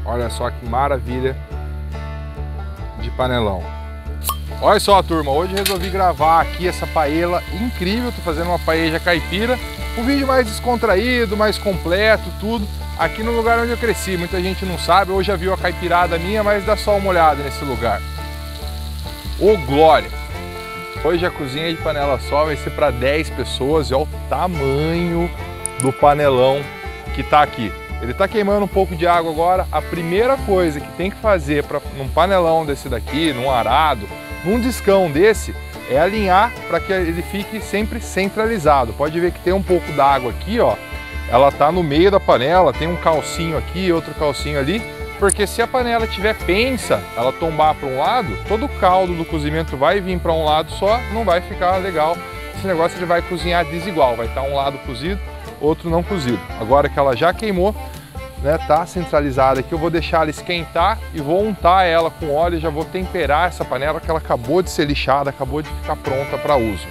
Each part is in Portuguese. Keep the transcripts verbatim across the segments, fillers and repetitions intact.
Olha só que maravilha de panelão. Olha só, turma, hoje resolvi gravar aqui essa paella incrível. Tô fazendo uma paella caipira, um vídeo mais descontraído, mais completo, tudo aqui no lugar onde eu cresci. Muita gente não sabe, ou já viu a caipirada minha, mas dá só uma olhada nesse lugar. Ô glória! Hoje a cozinha de panela só vai ser para dez pessoas e olha o tamanho do panelão que tá aqui. Ele tá queimando um pouco de água agora. A primeira coisa que tem que fazer para num panelão desse daqui, num arado, num discão desse, é alinhar para que ele fique sempre centralizado. Pode ver que tem um pouco d'água aqui, ó. Ela tá no meio da panela, tem um calcinho aqui, outro calcinho ali, porque se a panela tiver pensa, ela tombar para um lado, todo o caldo do cozimento vai vir para um lado só, não vai ficar legal. Esse negócio ele vai cozinhar desigual, vai estar um lado cozido, outro não cozido. Agora que ela já queimou, né, tá centralizada aqui, eu vou deixar ela esquentar e vou untar ela com óleo, já vou temperar essa panela que ela acabou de ser lixada, acabou de ficar pronta para uso.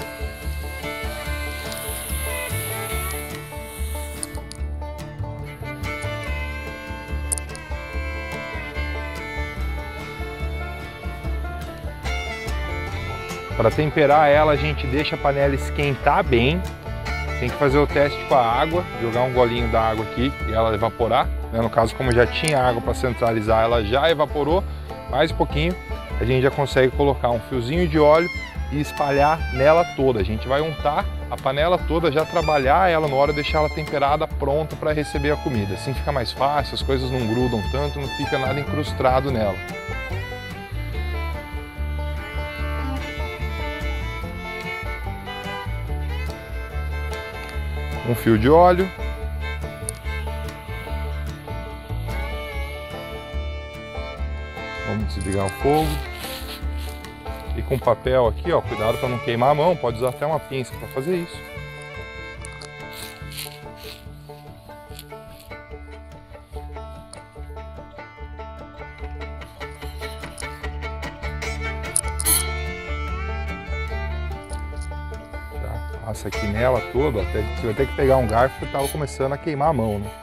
Para temperar ela, a gente deixa a panela esquentar bem. Tem que fazer o teste com a água, jogar um golinho da água aqui e ela evaporar, né? No caso, como já tinha água para centralizar, ela já evaporou, mais um pouquinho, a gente já consegue colocar um fiozinho de óleo e espalhar nela toda. A gente vai untar a panela toda, já trabalhar ela na hora, deixar ela temperada, pronta para receber a comida. Assim fica mais fácil, as coisas não grudam tanto, não fica nada incrustado nela. Um fio de óleo. Vamos desligar o fogo. E com papel aqui, ó, cuidado para não queimar a mão, pode usar até uma pinça para fazer isso. Passa aqui nela toda, até você vai ter que pegar um garfo porque estava começando a queimar a mão, né?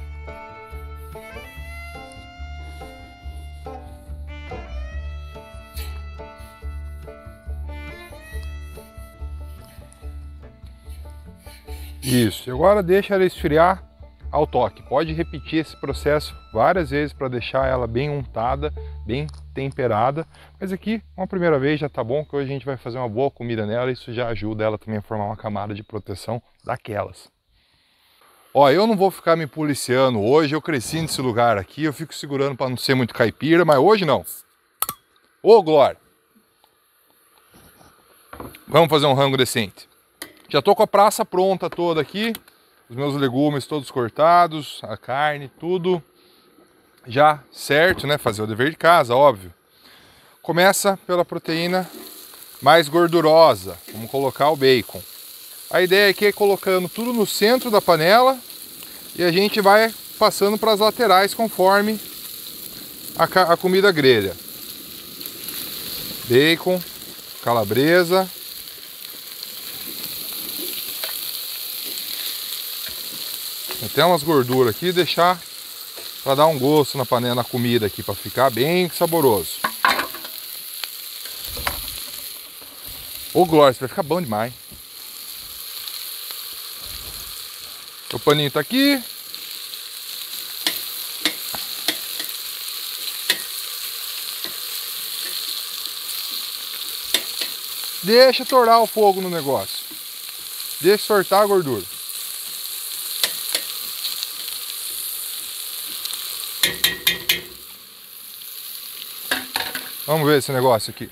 Isso, e agora deixa ela esfriar ao toque. Pode repetir esse processo várias vezes para deixar ela bem untada, bem temperada. Mas aqui, uma primeira vez já tá bom, que hoje a gente vai fazer uma boa comida nela. Isso já ajuda ela também a formar uma camada de proteção daquelas. Ó, eu não vou ficar me policiando hoje. Eu cresci nesse lugar aqui, eu fico segurando para não ser muito caipira, mas hoje não. Ô, Glória! Vamos fazer um rango decente. Já tô com a praça pronta toda aqui. Os meus legumes todos cortados, a carne, tudo já certo, né? Fazer o dever de casa, óbvio. Começa pela proteína mais gordurosa, vamos colocar o bacon. A ideia aqui é colocando tudo no centro da panela e a gente vai passando para as laterais conforme a, a comida grelha. Bacon, calabresa. Tem umas gorduras aqui, deixar para dar um gosto na panela, na comida aqui, para ficar bem saboroso. Ô Glória, isso vai ficar bom demais. O paninho tá aqui. Deixa torar o fogo no negócio. Deixa sortar a gordura. Vamos ver esse negócio aqui.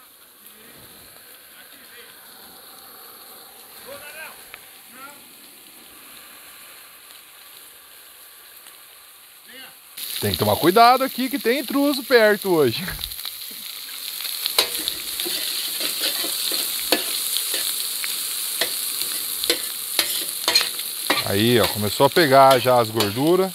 Tem que tomar cuidado aqui que tem intruso perto hoje. Aí, ó, começou a pegar já as gorduras.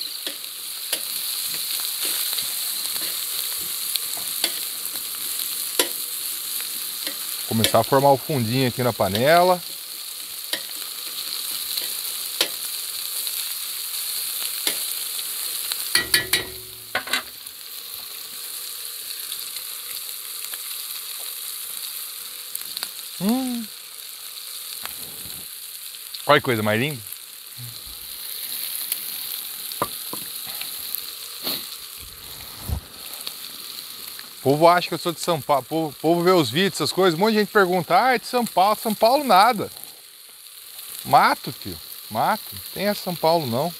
Começar a formar o fundinho aqui na panela. Hum. Olha que coisa mais linda. O povo acha que eu sou de São Paulo. O povo, povo vê os vídeos, essas coisas. Um monte de gente pergunta: ah, é de São Paulo. São Paulo nada. Mato, tio. Mato. Não tem essa São Paulo, não.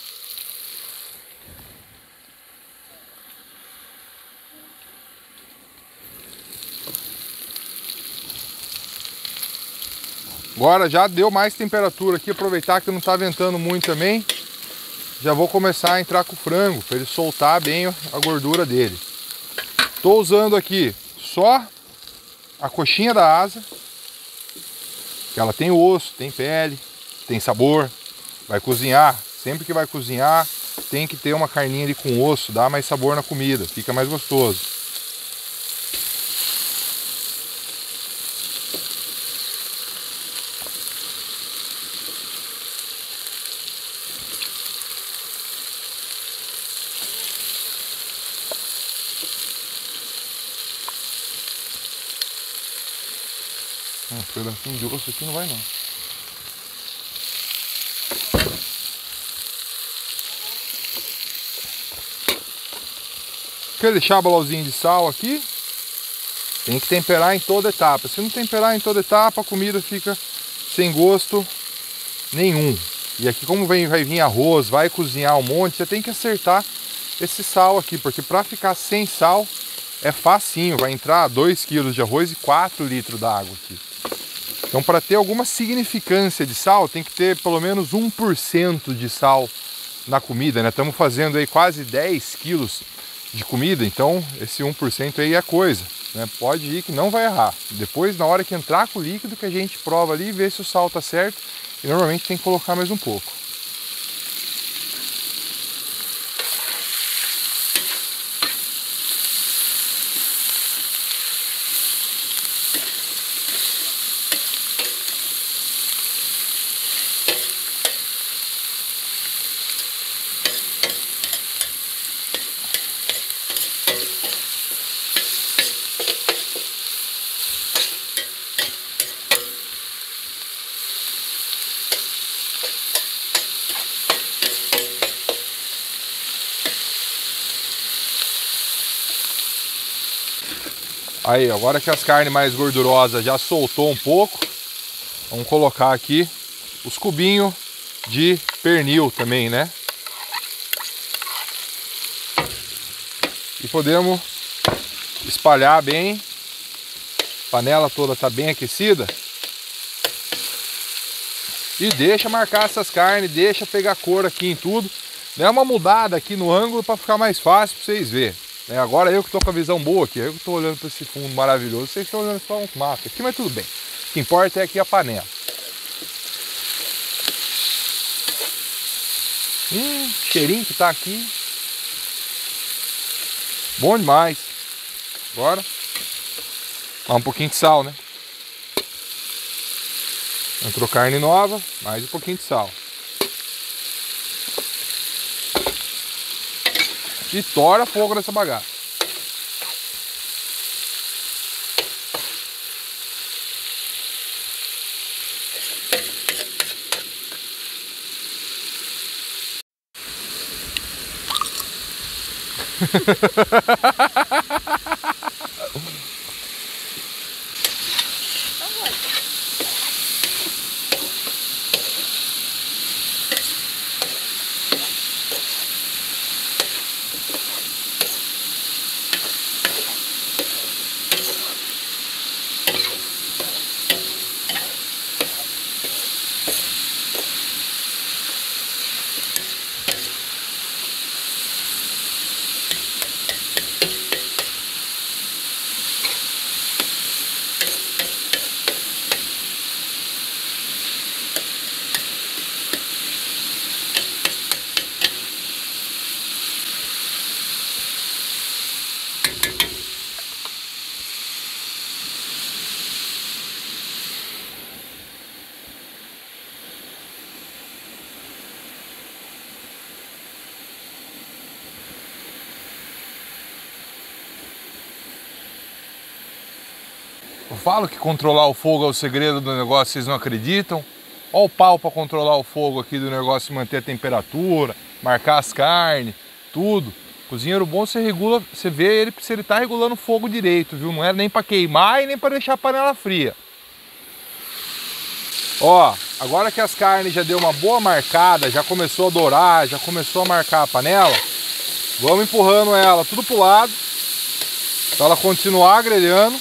Agora já deu mais temperatura aqui. Aproveitar que não tá ventando muito também. Já vou começar a entrar com o frango, para ele soltar bem a gordura dele. Tô usando aqui só a coxinha da asa, que ela tem osso, tem pele, tem sabor. Vai cozinhar, sempre que vai cozinhar tem que ter uma carninha ali com osso, dá mais sabor na comida, fica mais gostoso. Um pedacinho de osso aqui não vai não. Aquele chabalauzinho de sal aqui. Tem que temperar em toda etapa. Se não temperar em toda etapa, a comida fica sem gosto nenhum. E aqui, como vem, vai vir arroz, vai cozinhar um monte, você tem que acertar esse sal aqui, porque para ficar sem sal é facinho. Vai entrar dois quilos de arroz e quatro litros d'água aqui. Então, para ter alguma significância de sal, tem que ter pelo menos um por cento de sal na comida, né? Estamos fazendo aí quase dez quilos de comida, então esse um por cento aí é coisa, né? Pode ir que não vai errar. Depois, na hora que entrar com o líquido, que a gente prova ali e vê se o sal tá certo, e normalmente tem que colocar mais um pouco. Aí, agora que as carnes mais gordurosas já soltou um pouco, vamos colocar aqui os cubinhos de pernil também, né? E podemos espalhar bem. A panela toda está bem aquecida. E deixa marcar essas carnes, deixa pegar cor aqui em tudo. Dá uma mudada aqui no ângulo para ficar mais fácil para vocês verem. É, agora eu que estou com a visão boa aqui, eu que estou olhando para esse fundo maravilhoso, vocês estão olhando só um mato aqui, mas tudo bem. O que importa é aqui a panela. Hum, cheirinho que tá aqui. Bom demais. Agora, um pouquinho de sal, né? Entrou carne nova, mais um pouquinho de sal. E tora fogo nessa bagaça. Eu falo que controlar o fogo é o segredo do negócio, vocês não acreditam? Olha o pau para controlar o fogo aqui do negócio, manter a temperatura, marcar as carnes, tudo. Cozinheiro bom, você regula, você vê ele se ele tá regulando o fogo direito, viu? Não é nem para queimar e nem para deixar a panela fria. Ó, agora que as carnes já deu uma boa marcada, já começou a dourar, já começou a marcar a panela, vamos empurrando ela tudo pro lado, para ela continuar grelhando.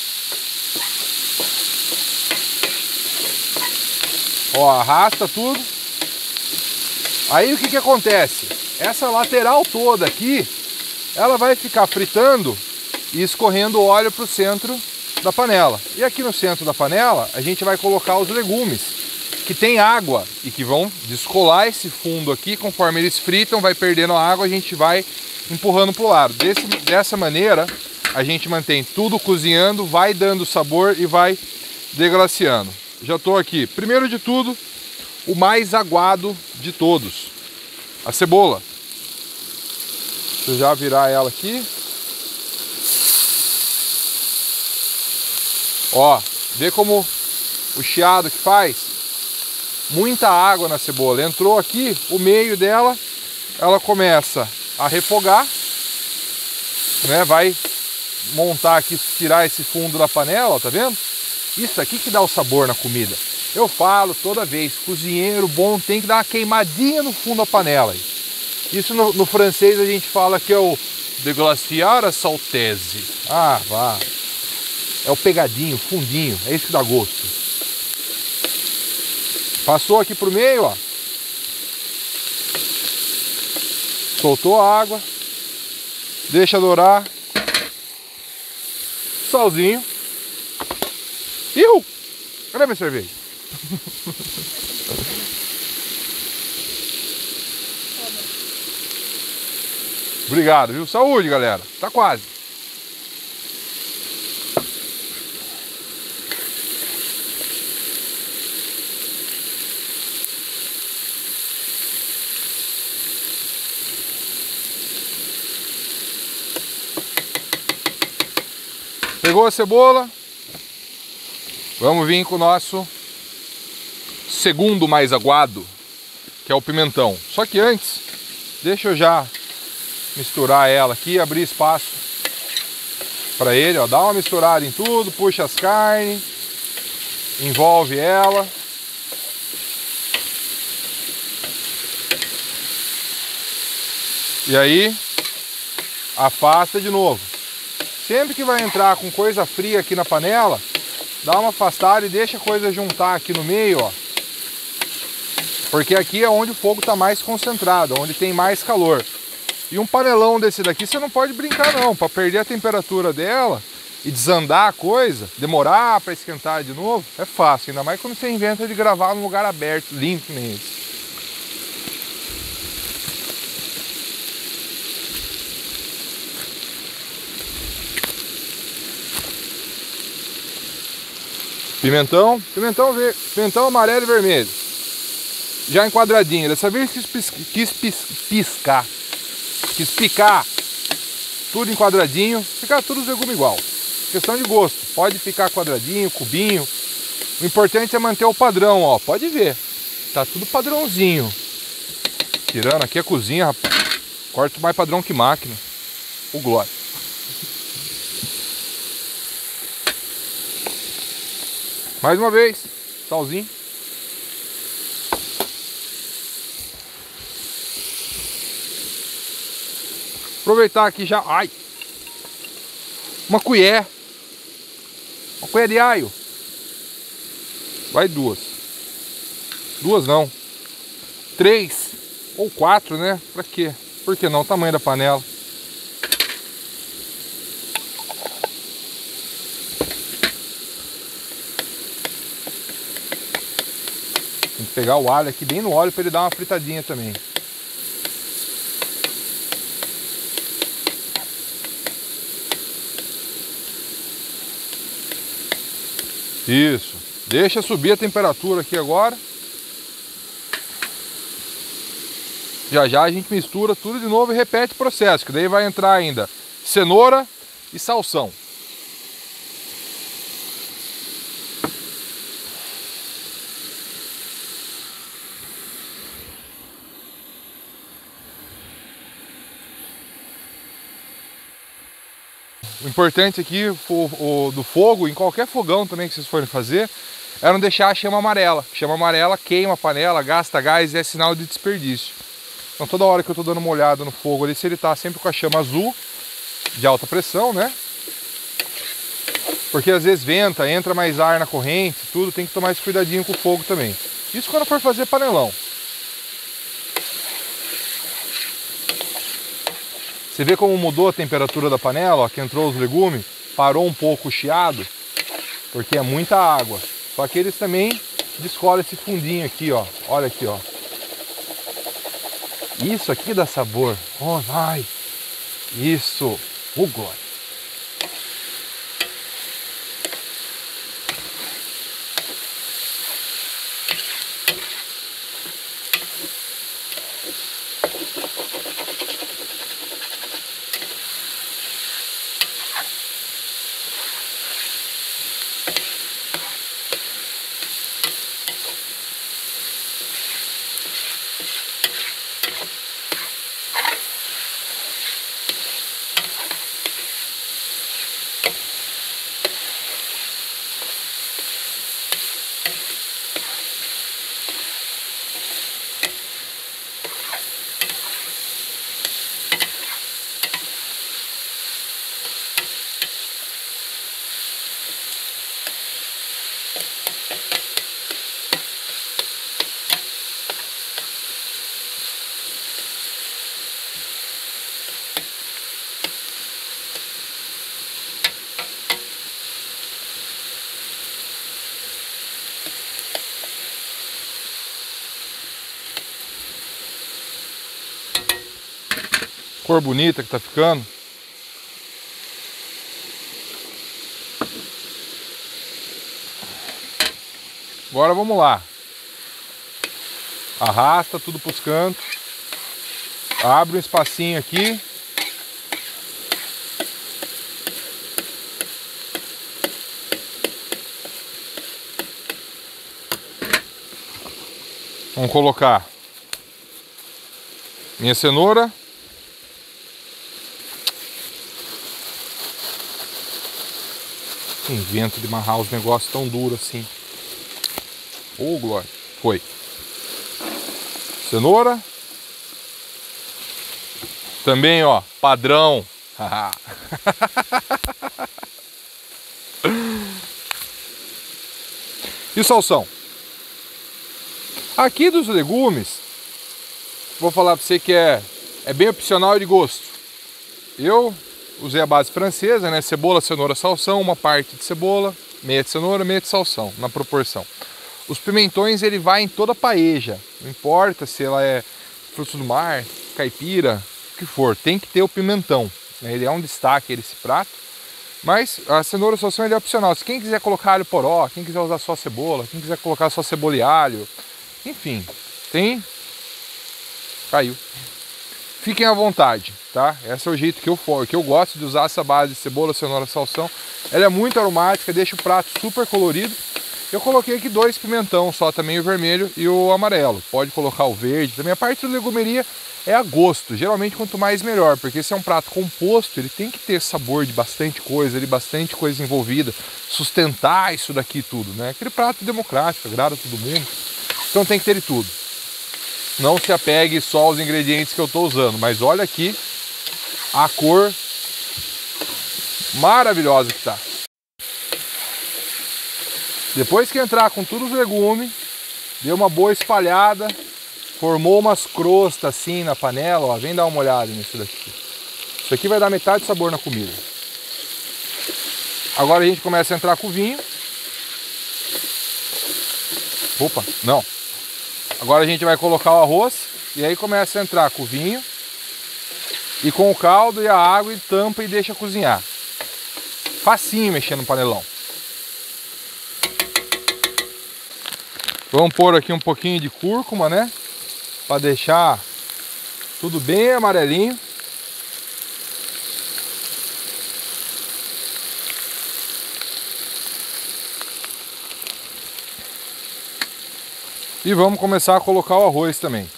Ó, arrasta tudo. Aí o que que acontece? Essa lateral toda aqui, ela vai ficar fritando e escorrendo óleo para o centro da panela. E aqui no centro da panela, a gente vai colocar os legumes, que tem água e que vão descolar esse fundo aqui. Conforme eles fritam, vai perdendo a água, a gente vai empurrando para o lado. Desse, dessa maneira, a gente mantém tudo cozinhando, vai dando sabor e vai deglaciando. Já estou aqui. Primeiro de tudo, o mais aguado de todos. A cebola. Deixa eu já virar ela aqui. Ó, vê como o chiado que faz. Muita água na cebola. Entrou aqui, o meio dela, ela começa a refogar, né? Vai montar aqui, tirar esse fundo da panela, ó, tá vendo? Isso aqui que dá o sabor na comida. Eu falo toda vez, cozinheiro bom tem que dar uma queimadinha no fundo da panela. Isso no, no francês a gente fala que é o deglaciar a saltese. Ah, vá. É o pegadinho, fundinho, é isso que dá gosto. Passou aqui pro meio, ó. Soltou a água. Deixa dourar. Salzinho. Iu! Cadê minha cerveja? Obrigado, viu? Saúde, galera. Tá quase. Pegou a cebola? Vamos vir com o nosso segundo mais aguado, que é o pimentão. Só que antes, deixa eu já misturar ela aqui, abrir espaço para ele, ó. Dá uma misturada em tudo, puxa as carnes, envolve ela. E aí, afasta de novo. Sempre que vai entrar com coisa fria aqui na panela, dá uma afastada e deixa a coisa juntar aqui no meio, ó. Porque aqui é onde o fogo está mais concentrado, onde tem mais calor. E um panelão desse daqui você não pode brincar não, para perder a temperatura dela e desandar a coisa, demorar para esquentar de novo, é fácil. Ainda mais quando você inventa de gravar num lugar aberto, limpo nem esse. Pimentão, pimentão, ver, pimentão amarelo e vermelho. Já enquadradinho. Dessa vez quis, pis, quis pis, piscar. Quis picar. Tudo enquadradinho. Ficar tudo os legumes igual. Questão de gosto. Pode picar quadradinho, cubinho. O importante é manter o padrão, ó. Pode ver. Tá tudo padrãozinho. Tirando aqui a cozinha, rapaz. Corto mais padrão que máquina. O glória. Mais uma vez, salzinho. Aproveitar aqui já, ai, uma colher, uma colher de alho. Vai duas. Duas não. Três ou quatro, né? Pra quê? Por que não? O tamanho da panela. Tem que pegar o alho aqui bem no óleo para ele dar uma fritadinha também. Isso. Deixa subir a temperatura aqui agora. Já já a gente mistura tudo de novo e repete o processo, que daí vai entrar ainda cenoura e salsão. O importante aqui o, o, do fogo, em qualquer fogão também que vocês forem fazer, é não deixar a chama amarela. A chama amarela queima a panela, gasta gás e é sinal de desperdício. Então toda hora que eu tô dando uma olhada no fogo ali, se ele tá sempre com a chama azul, de alta pressão, né? Porque às vezes venta, entra mais ar na corrente, tudo, tem que tomar esse cuidadinho com o fogo também. Isso quando for fazer panelão. Você vê como mudou a temperatura da panela, ó, que entrou os legumes, parou um pouco o chiado, porque é muita água. Só que eles também descolam esse fundinho aqui, ó. Olha aqui, ó. Isso aqui dá sabor. Oh, vai. Isso. Oh, glória. Cor bonita que tá ficando. Agora vamos lá. Arrasta tudo pros cantos. Abre um espacinho aqui. Vamos colocar minha cenoura. Invento de amarrar os negócios tão duros assim. Ô, glória. Foi. Cenoura. Também, ó, padrão. E salsão. Aqui dos legumes, vou falar pra você que é, é bem opcional e de gosto. Eu usei a base francesa, né? Cebola, cenoura, salsão, uma parte de cebola, meia de cenoura, meia de salsão, na proporção. Os pimentões, ele vai em toda a paeja. Não importa se ela é frutos do mar, caipira, o que for. Tem que ter o pimentão, né? Ele é um destaque esse prato. Mas a cenoura e a salsão ele é opcional. Se quem quiser colocar alho poró, quem quiser usar só cebola, quem quiser colocar só cebola e alho, enfim, tem... Caiu. Fiquem à vontade, tá? Esse é o jeito que eu for, que eu gosto de usar essa base de cebola, cenoura, salsão. Ela é muito aromática, deixa o prato super colorido. Eu coloquei aqui dois pimentão só, também o vermelho e o amarelo. Pode colocar o verde. Também a parte do legumeria é a gosto. Geralmente quanto mais melhor, porque esse é um prato composto, ele tem que ter sabor de bastante coisa, de bastante coisa envolvida, sustentar isso daqui tudo, né? Aquele prato democrático, agrada todo mundo. Então tem que ter de tudo. Não se apegue só aos ingredientes que eu estou usando, mas olha aqui a cor maravilhosa que está. Depois que entrar com todos os legumes, deu uma boa espalhada, formou umas crostas assim na panela, ó, vem dar uma olhada nisso daqui. Isso aqui vai dar metade de sabor na comida. Agora a gente começa a entrar com o vinho. Opa, não. Agora a gente vai colocar o arroz e aí começa a entrar com o vinho e com o caldo e a água e tampa e deixa cozinhar. Facinho mexer no panelão. Vamos pôr aqui um pouquinho de cúrcuma, né? Para deixar tudo bem amarelinho. E vamos começar a colocar o arroz também.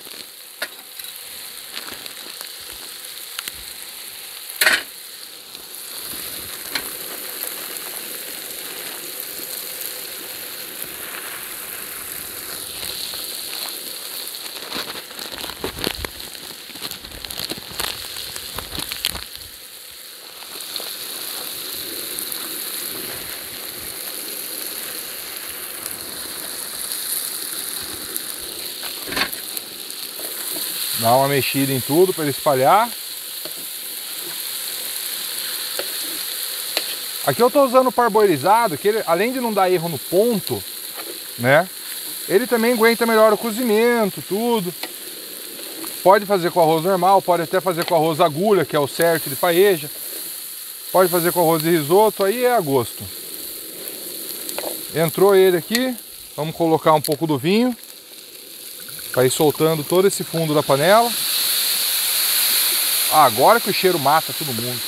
Dá uma mexida em tudo para ele espalhar. Aqui eu tô usando o parboilizado, que ele, além de não dar erro no ponto, né? Ele também aguenta melhor o cozimento, tudo. Pode fazer com arroz normal, pode até fazer com arroz agulha, que é o certo de paeja. Pode fazer com arroz de risoto, aí é a gosto. Entrou ele aqui, vamos colocar um pouco do vinho, para ir soltando todo esse fundo da panela. Ah, agora que o cheiro mata todo mundo.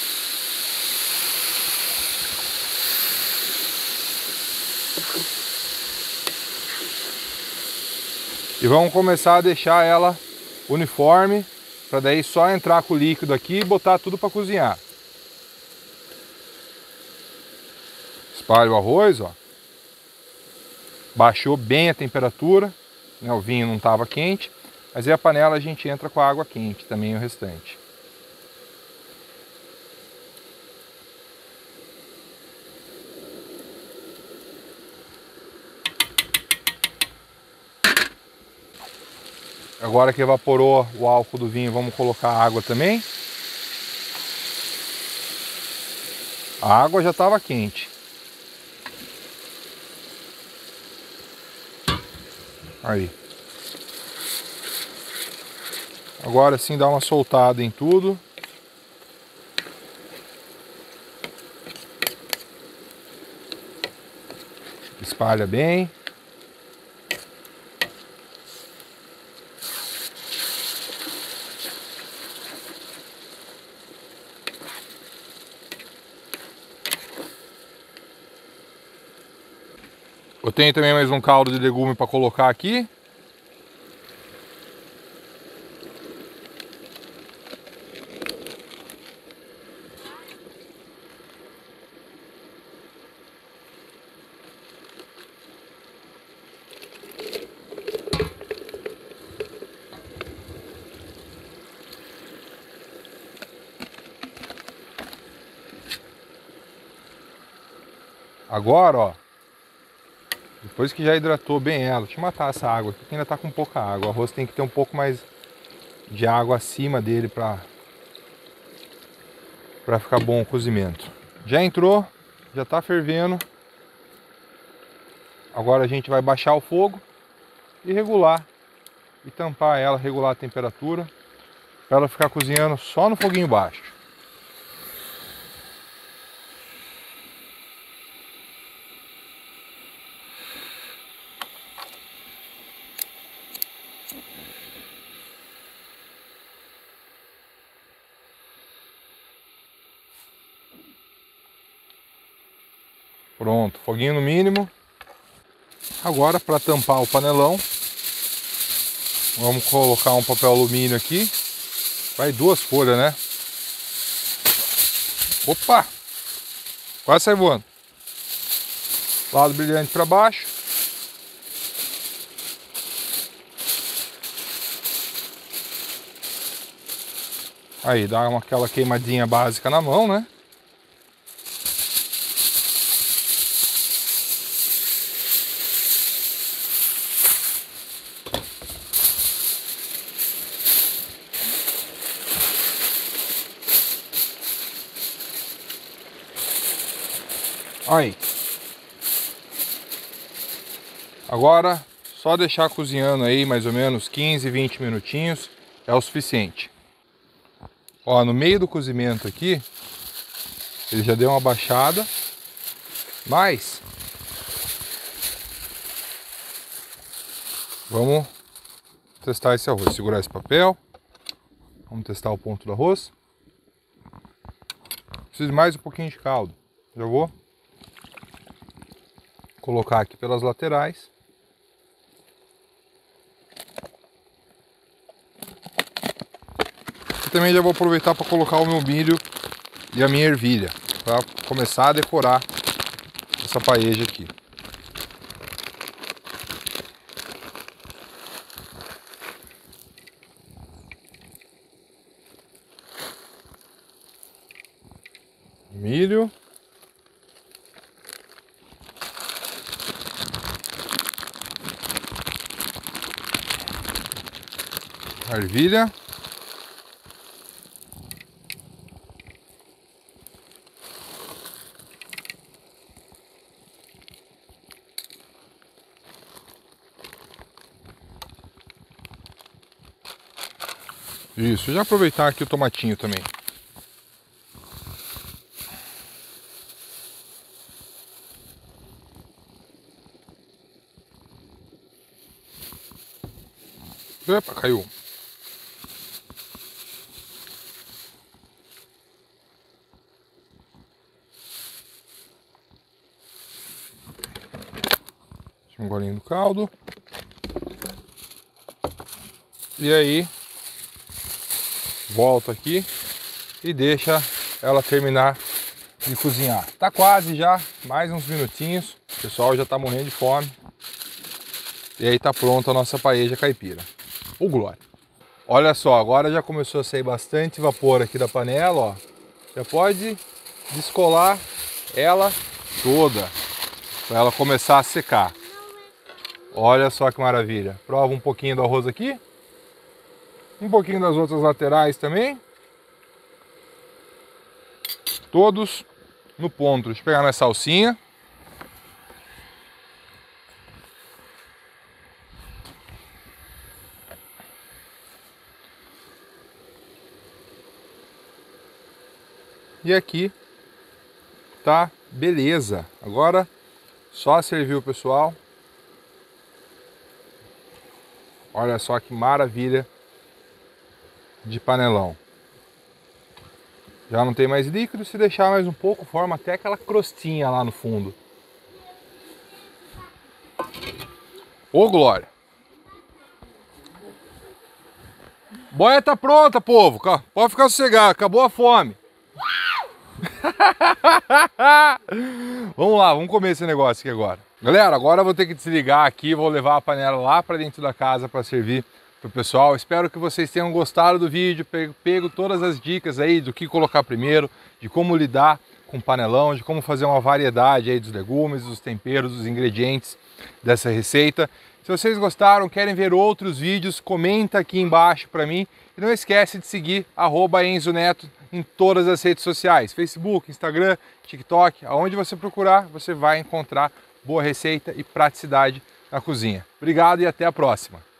E vamos começar a deixar ela uniforme, para daí só entrar com o líquido aqui e botar tudo para cozinhar. Espalha o arroz, ó. Baixou bem a temperatura, né? O vinho não estava quente, mas aí a panela a gente entra com a água quente também o restante. Agora que evaporou o álcool do vinho, vamos colocar a água também. A água já estava quente. Aí. Agora sim dá uma soltada em tudo. Espalha bem. Eu tenho também mais um caldo de legume para colocar aqui. Agora, ó, depois que já hidratou bem ela, deixa eu matar essa água aqui que ainda tá com pouca água. O arroz tem que ter um pouco mais de água acima dele para para ficar bom o cozimento. Já entrou, já tá fervendo. Agora a gente vai baixar o fogo e regular e tampar ela, regular a temperatura para ela ficar cozinhando só no foguinho baixo. Pronto, foguinho no mínimo. Agora, para tampar o panelão, vamos colocar um papel alumínio aqui. Vai duas folhas, né? Opa! Quase sai voando. Lado brilhante para baixo. Aí, dá uma, aquela queimadinha básica na mão, né? Aí. Agora, só deixar cozinhando aí mais ou menos quinze, vinte minutinhos é o suficiente. Ó, no meio do cozimento aqui, ele já deu uma baixada, mas vamos testar esse arroz. Segurar esse papel. Vamos testar o ponto do arroz. Preciso de mais um pouquinho de caldo. Já vou colocar aqui pelas laterais. E também já vou aproveitar para colocar o meu milho e a minha ervilha, para começar a decorar essa paeja aqui. Milho. Ervilha. Isso, já aproveitar aqui o tomatinho também. Epa, caiu. Um golinho do caldo. E aí, volta aqui e deixa ela terminar de cozinhar. Tá quase já, mais uns minutinhos. O pessoal já tá morrendo de fome. E aí tá pronta a nossa paella caipira. Ô glória! Olha só, agora já começou a sair bastante vapor aqui da panela, ó. Já pode descolar ela toda, para ela começar a secar. Olha só que maravilha. Prova um pouquinho do arroz aqui. Um pouquinho das outras laterais também. Todos no ponto. Deixa eu pegar minha salsinha. E aqui tá beleza. Agora só servir o pessoal. Olha só que maravilha de panelão. Já não tem mais líquido, se deixar mais um pouco, forma até aquela crostinha lá no fundo. Ô glória! Boia tá pronta, povo. Pode ficar sossegado, acabou a fome. Vamos lá, vamos comer esse negócio aqui agora. Galera, agora eu vou ter que desligar aqui, vou levar a panela lá para dentro da casa para servir pro pessoal. Espero que vocês tenham gostado do vídeo, pego, pego todas as dicas aí do que colocar primeiro, de como lidar com panelão, de como fazer uma variedade aí dos legumes, dos temperos, dos ingredientes dessa receita. Se vocês gostaram, querem ver outros vídeos, comenta aqui embaixo para mim. E não esquece de seguir arroba Enzo Neto em todas as redes sociais, Facebook, Instagram, TikTok, aonde você procurar, você vai encontrar boa receita e praticidade na cozinha. Obrigado e até a próxima!